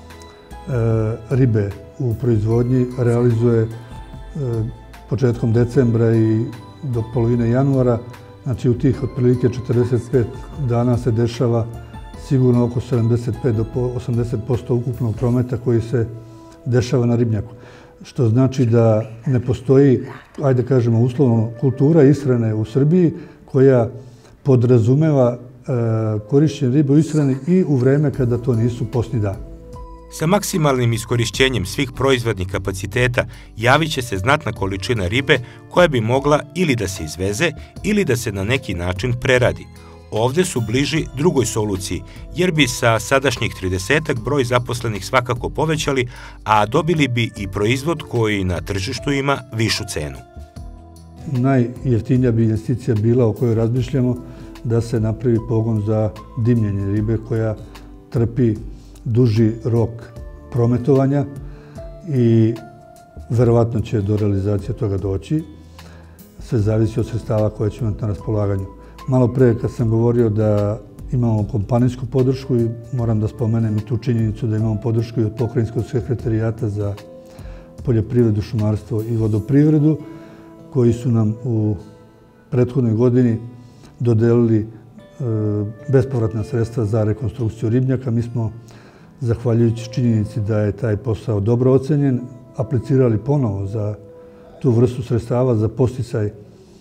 ribe u proizvodnji realizuje početkom decembra i do polovine januara. Znači u tih otprilike 45 dana se dešava sigurno oko 75 do 80% ukupnog prometa koji se dešava na ribnjaku. Što znači da ne postoji, ajde kažemo uslovno, kultura ishrane u Srbiji koja podrazumeva korišćenje ribe u ishrani i u vreme kada to nisu postni dani. Sa maksimalnim iskorišćenjem svih proizvodnih kapaciteta javit će se znatna količina ribe koja bi mogla ili da se izveze ili da se na neki način preradi. Ovde su bliži drugoj soluciji, jer bi sa sadašnjih 30-ak broj zaposlenih svakako povećali, a dobili bi i proizvod koji na tržištu ima višu cenu. Najjeftinija bi investicija bila o kojoj razmišljamo da se napravi pogon za dimljenje ribe koja trpi duži rok prometovanja i verovatno će do realizacije toga doći. Sve zavisi od sredstava koje ćemo imati na raspolaganju. Malo pre kad sam govorio da imamo kompanijsku podršku i moram da spomenem i tu činjenicu da imamo podršku i od Pokrajinskog sekretarijata za poljoprivredu, šumarstvo i vodoprivredu koji su nam u prethodnoj godini dodelili bespovratna sredstva za rekonstrukciju ribnjaka. Mi smo, zahvaljujući činjenici da je taj posao dobro ocenjen, aplicirali ponovo za tu vrstu sredstava za podsticaj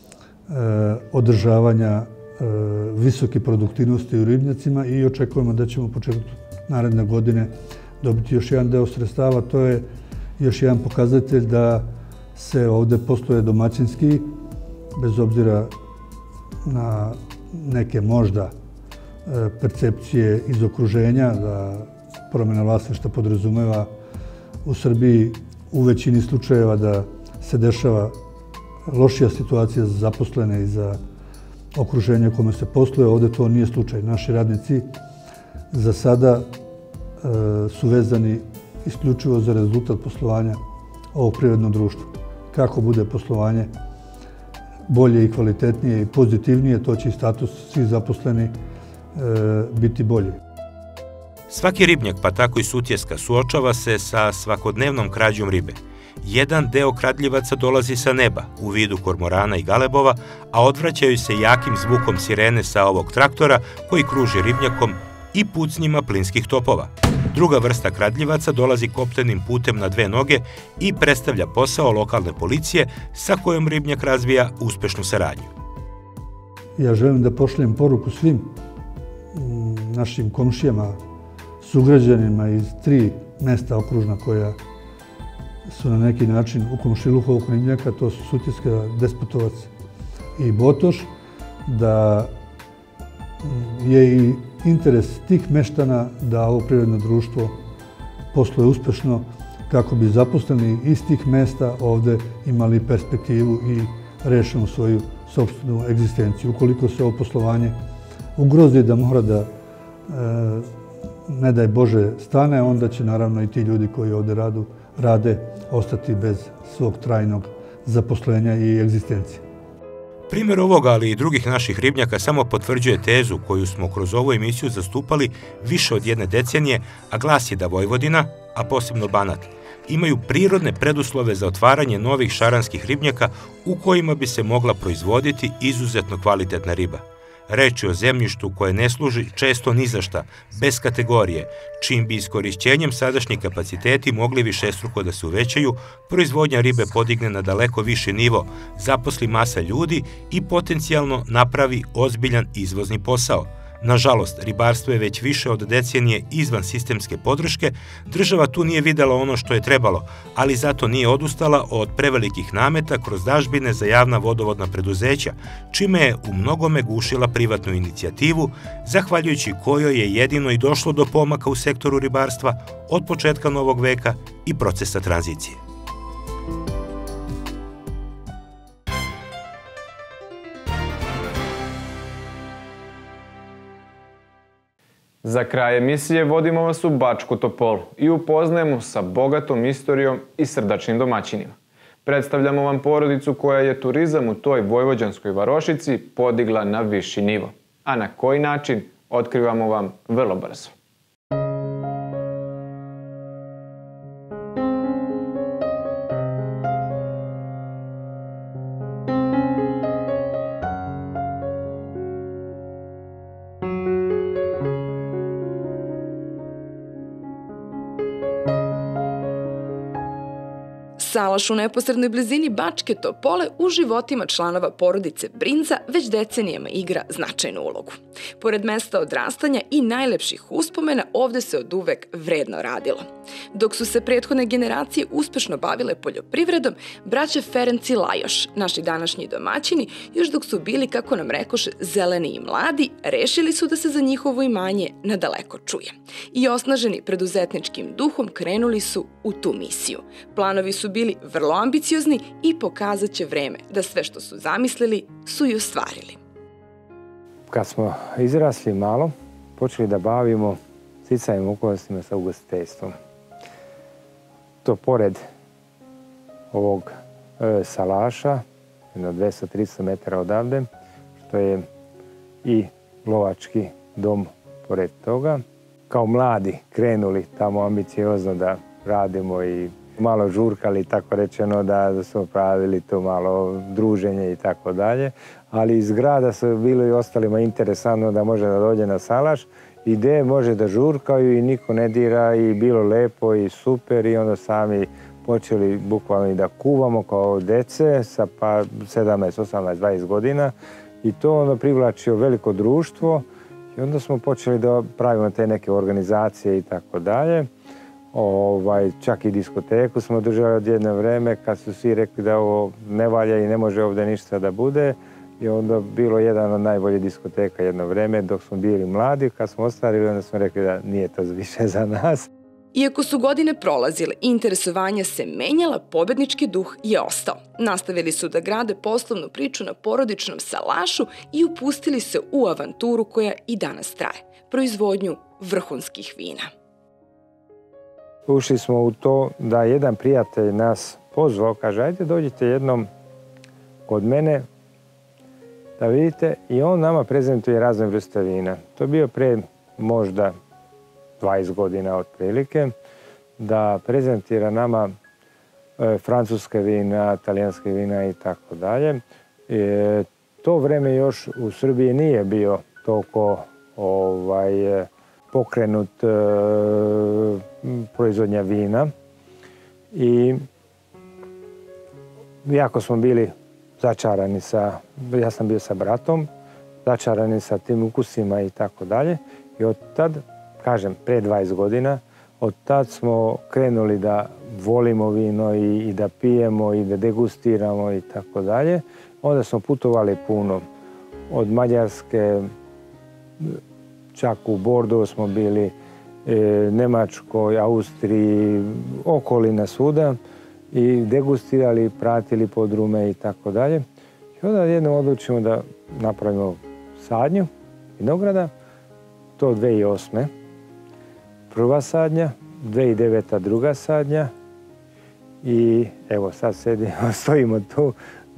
održavanja visoke produktivnosti u ribnjacima i očekujemo da ćemo početkom naredne godine dobiti još jedan deo sredstava. To je još jedan pokazatelj da se ovde posluje domaćinski, bez obzira na neke možda percepcije iz okruženja, da promjena vlasništva podrazumeva u Srbiji u većini slučajeva da se dešava lošija situacija za zaposlene i za okruženje u kome se posluje. Ovde to nije slučaj. Naši radnici za sada su vezani isključivo za rezultat poslovanja ovog privrednog društva. Kako bude poslovanje bolje i kvalitetnije i pozitivnije, to će i status svih zaposlenih biti bolji. Svaki ribnjak, pa tako i Sutjeska, suočava se sa svakodnevnom krađom ribe. Jedan deo kradljivaca dolazi sa neba u vidu kormorana i galebova, a odvraćaju se jakim zvukom sirene sa ovog traktora koji kruži ribnjakom i pucnjima plinskih topova. Druga vrsta kradljivaca dolazi kopnenim putem na 2 noge i predstavlja posao lokalne policije sa kojom ribnjak razvija uspešnu saradnju. Ja želim da pošaljem poruku svim našim komšijama, sugrađanima iz 3 mesta okružna koja su na neki način u komšiluhu ovog ribnjaka, to su Sutjeska, Despotovac i Botoš, da je i interes tih meštana da ovo privredno društvo posluje uspešno kako bi zaposleni iz tih mesta ovde imali perspektivu i rešenu svoju sopstvenu egzistenciju. Ukoliko se ovo poslovanje ugrozi da mora da, ne daj Bože, stane, onda će naravno i ti ljudi koji ovde rade ostati bez svog trajnog zaposlenja i egzistencije. Primjer ovoga, ali i drugih naših ribnjaka, samo potvrđuje tezu koju smo kroz ovu emisiju zastupali više od 1 decenije, a glasi da Vojvodina, a posebno Banat, imaju prirodne preduslove za otvaranje novih šaranskih ribnjaka u kojima bi se mogla proizvoditi izuzetno kvalitetna riba. Reč je o zemljištu koje ne služi često ni za šta, bez kategorije, čim bi iskorišćenjem sadašnji kapaciteti mogli višestruko da se uvećaju, proizvodnja ribe podigne na daleko viši nivo, zaposli masa ljudi i potencijalno napravi ozbiljan izvozni posao. Nažalost, ribarstvo je već više od decenije izvan sistemske podrške, država tu nije videla ono što je trebalo, ali zato nije odustala od prevelikih nameta kroz dažbine za javna vodovodna preduzeća, čime je u mnogome gušila privatnu inicijativu, zahvaljujući kojoj je jedino i došlo do pomaka u sektoru ribarstva od početka novog veka i procesa tranzicije. Za kraj emisije vodimo vas u Bačku Topolu i upoznajemo sa bogatom istorijom i srdačnim domaćinima. Predstavljamo vam porodicu koja je turizam u toj vojvođanskoj varošici podigla na viši nivo. A na koji način, otkrivamo vam vrlo brzo. Salaš u neposrednoj blizini Bačke Topole u životima članova porodice Brinza već decenijama igra značajnu ulogu. Pored mesta odrastanja i najlepših uspomena, ovde se oduvek vredno radilo. Dok su se prethodne generacije uspešno bavile poljoprivredom, braća Ferenc i Lajoš, naši današnji domaćini, još dok su bili, kako nam rekoše, zeleni i mladi, rešili su da se za njihovo imanje nadaleko čuje. I osnaženi preduzetničkim duhom krenuli su u tu misiju. Planovi su bili vrlo ambiciozni i pokazat će vreme da sve što su zamislili su i ostvarili. Kad smo izrasli malo, počeli da bavimo sticajem okolnostima sa ugostiteljstvom. To pored ovog salaša, jedno 200-300 metara odavde, što je i lovački dom pored toga. Kao mladi krenuli tamo ambiciozno da radimo i malo žurkali, tako rečeno, da smo pravili to malo druženje i tako dalje. Ali iz grada su bilo i ostalima interesantno da može da dođe na salaš i gde može da žurkaju i niko ne dira i bilo lepo i super i onda sami počeli bukvalno i da kuvamo kao dece sa 17, 18, 20 godina i to onda privlačio veliko društvo i onda smo počeli da pravimo te neke organizacije i tako dalje. Čak i diskoteku smo držali od jedno vreme kad su svi rekli da ovo ne valja i ne može ovde ništa da bude i onda bilo jedan od najboljih diskoteka jedno vreme dok smo bili mladi. Kad smo ostarili onda smo rekli da nije to više za nas. Iako su godine prolazile i interesovanja se menjala, pobednički duh je ostao. Nastavili su da grade poslovnu priču na porodičnom salašu i upustili se u avanturu koja i danas traje. Proizvodnju vrhunskih vina. Ušli smo u to da jedan prijatelj nas pozvao, kaže ajde dođite jednom kod mene da vidite i on nama prezentuje razne vrste vina. To je bio pre možda 20 godina otprilike, da prezentira nama francuske vina, talijanske vina i tako dalje. To vreme još u Srbiji nije bio toliko pokrenut proizvodnja vina i jako smo bili začarani ja sam bio sa bratom, začarani sa tim ukusima i tako dalje i od tad, kažem, pre 20 godina, od tad smo krenuli da volimo vino i da pijemo i da degustiramo i tako dalje. Onda smo putovali puno, od Mađarske, čak u Bordeaux smo bili, Nemačkoj, Austriji, okolina svuda i degustirali, pratili podrume i tako dalje. I onda jednom odlučimo da napravimo sadnju vinograda, to 2008. Prva sadnja, 2009. druga sadnja i evo sad stojimo tu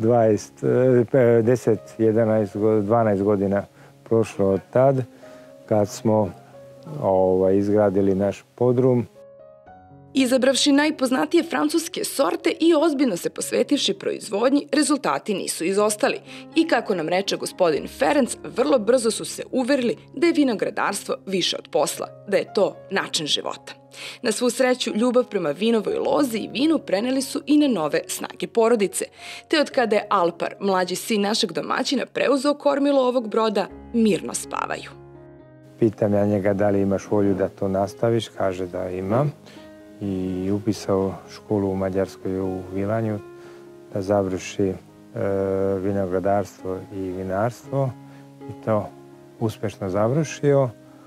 10, 11, 12 godina prošlo od tad kad smo izgradili naš podrum. Izabravši najpoznatije francuske sorte i ozbiljno se posvetivši proizvodnji, rezultati nisu izostali. I kako nam reče gospodin Ferenc, vrlo brzo su se uverili da je vinogradarstvo više od posla, da je to način života. Na svu sreću, ljubav prema vinovoj lozi i vinu preneli su i na nove snage porodice. Te od kada je Alpar, mlađi sin našeg domaćina, preuzeo kormilo ovog broda, mirno spavaju. Pitam ja njega da li imaš volju da to nastaviš, kaže da imam. I upisao školu u Mađarskoj u Vilanju da završi vinogradarstvo i vinarstvo i to uspešno završio.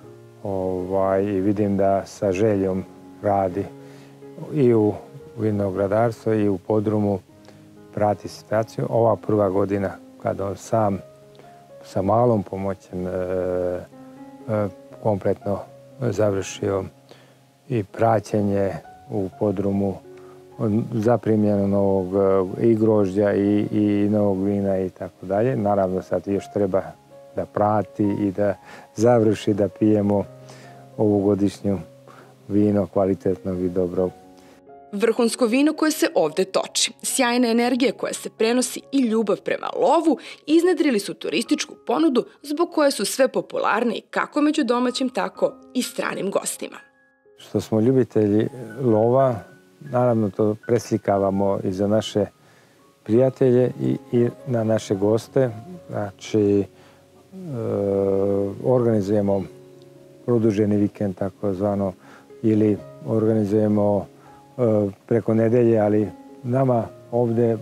I vidim da sa željom radi i u vinogradarstvu i u podrumu, prati situaciju. Ova prva godina kada on sam sa malom pomoćem kompletno završio i praćenje u podrumu, zaprimljeno novog i grožđa i novog vina i tako dalje. Naravno sad još treba da prati i da završi da pijemo ovogodišnju vino kvalitetnog i dobrog. Vrhunsko vino koje se ovde toči, sjajna energija koja se prenosi i ljubav prema lovu iznedrili su turističku ponudu zbog koje su sve popularniji kako među domaćim, tako i stranim gostima. Što smo ljubitelji lova, naravno to preslikavamo i za naše prijatelje i na naše goste. Znači, organizujemo produženi vikend, takozvano, ili organizujemo preko nedelje, ali nama ovde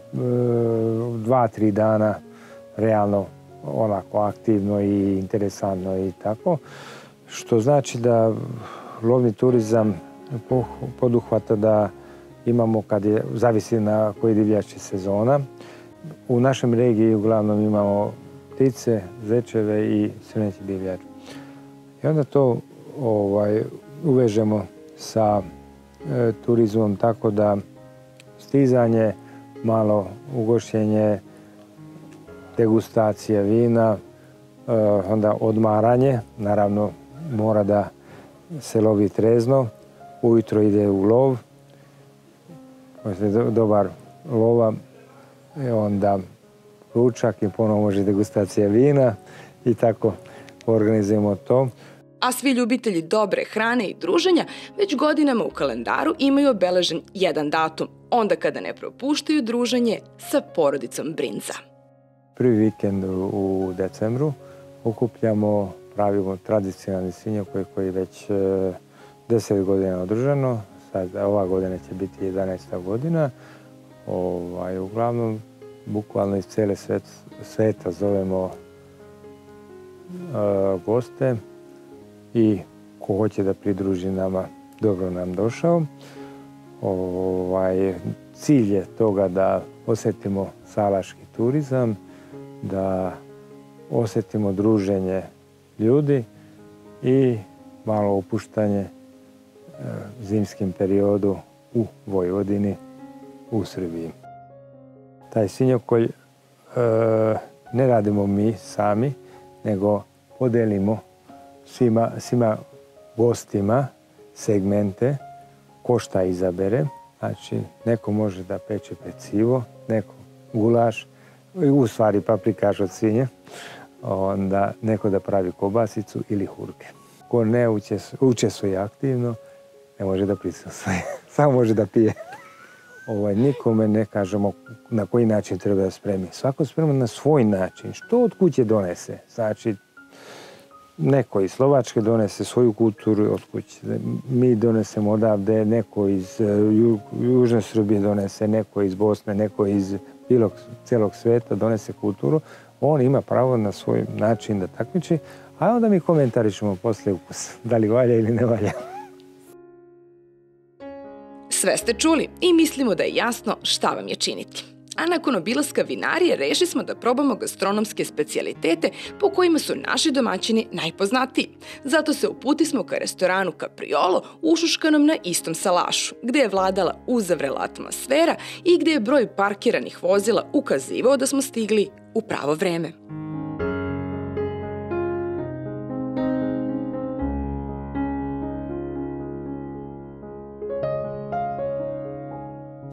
2-3 dana realno onako aktivno i interesantno i tako. Što znači da lovni turizam poduhvata da imamo, kad je, zavisi na koji divljač je sezona. U našem regiji uglavnom imamo ptice, zečeve i srneći divljač. I onda to uvežemo sa turizmom tako da stizanje, malo ugošćenje, degustacija vina, onda odmaranje, naravno mora da se lovi trezno, ujutro ide u lov, dobar lova, onda ručak i ponovo može degustacija vina i tako organizujemo to. A svi ljubitelji dobre hrane i druženja već godinama u kalendaru imaju obeležen jedan datum, onda kada ne propuštaju druženje sa porodicom Brinza. Prvi vikend u decembru okupljamo, pravimo tradicionalni svinjokoj koji je već 10 godina održano. Sad, ova godina će biti 11. godina. Uglavnom, bukvalno iz cele sveta zovemo goste i ko hoće da pridruži nama, dobro nam došao. Cilj je toga da osetimo salaški turizam, da osetimo druženje ljudi i malo opuštanje zimskim periodu u Vojvodini, u Srbiji. Taj svinjokolj ne radimo mi sami, nego podelimo svima gostima segmente ko šta izabere. Znači, neko može da peče pecivo, neko gulaš, u stvari paprikaš od svinje, onda neko da pravi kobasicu ili hurke. Ko ne učestvuje aktivno, ne može da prisustvuje, samo može da pije. Nikome ne kažemo na koji način treba da spremi. Svako sprema na svoj način, što od kuće donese. Znači, neko iz Slovačke donese svoju kulturu od kuće. Mi donesemo odavde, neko iz Južne Srbije donese, neko iz Bosne, neko iz celog sveta donese kulturu. On ima pravo na svoj način da takmiči, a onda mi komentarišemo posle ukus, da li valja ili ne valja. Sve ste čuli i mislimo da je jasno šta vam je činiti. A nakon obilaska vinarije rešili smo da probamo gastronomske specijalitete po kojima su naši domaćini najpoznatiji. Zato se uputismo ka restoranu Capriolo, ušuškanom na istom salašu, gde je vladala uzavrela atmosfera i gde je broj parkiranih vozila ukazivao da smo stigli u pravo vreme.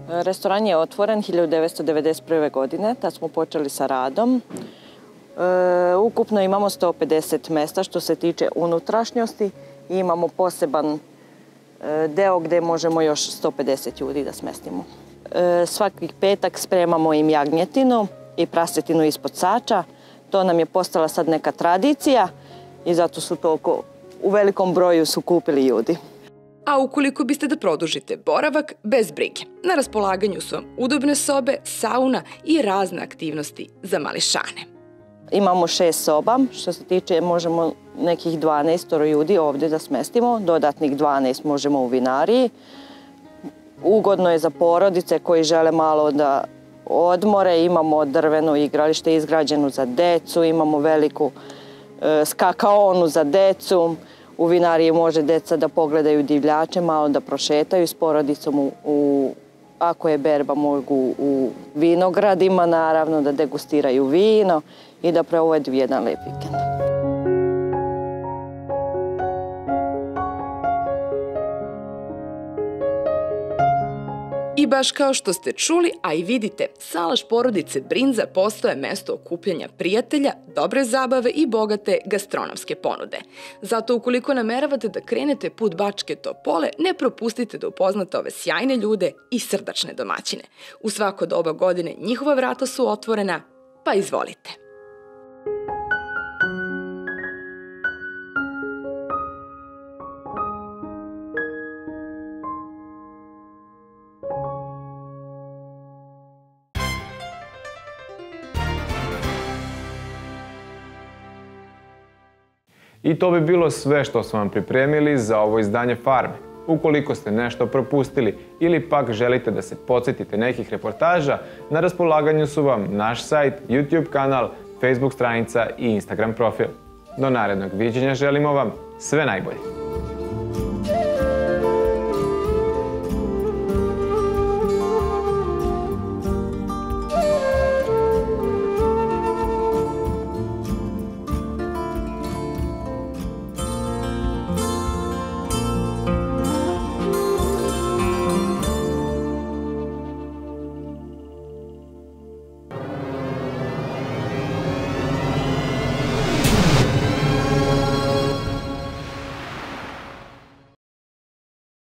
Restoran je otvoren 1991. godine, tad smo počeli sa radom. Ukupno imamo 150 mesta što se tiče unutrašnjosti i imamo poseban deo gde možemo još 150 ljudi da smestimo. Svaki petak spremamo im jagnjetinu i prasetinu ispod sača. To nam je postala sad neka tradicija i zato su toliko u velikom broju su kupili ljudi. A ukoliko biste da produžite boravak, bez brige. Na raspolaganju su vam udobne sobe, sauna i razne aktivnosti za mališane. Imamo 6 soba, što se tiče možemo nekih 12 ljudi ovdje da smestimo, dodatnih 12 možemo u vinariji. Ugodno je za porodice koji žele malo da odmore, imamo drveno igralište izgrađeno za decu, imamo veliku skakaonu za decu. U vinariji može deca da pogledaju divljače, malo da prošetaju s porodicom, ako je berba mogu u vinogradima, naravno da degustiraju vino i da provedu jedan lep vikend. I baš kao što ste čuli, a i vidite, salaš porodice Brinza postaje mesto okupljanja prijatelja, dobre zabave i bogate gastronomske ponude. Zato ukoliko nameravate da krenete put Bačke Topole, ne propustite da upoznate ove sjajne ljude i srdačne domaćine. U svako doba godine njihova vrata su otvorena, pa izvolite. I to bi bilo sve što smo vam pripremili za ovo izdanje Farme. Ukoliko ste nešto propustili ili pak želite da se podsjetite nekih reportaža, na raspolaganju su vam naš sajt, YouTube kanal, Facebook stranica i Instagram profil. Do narednog viđenja želimo vam sve najbolje.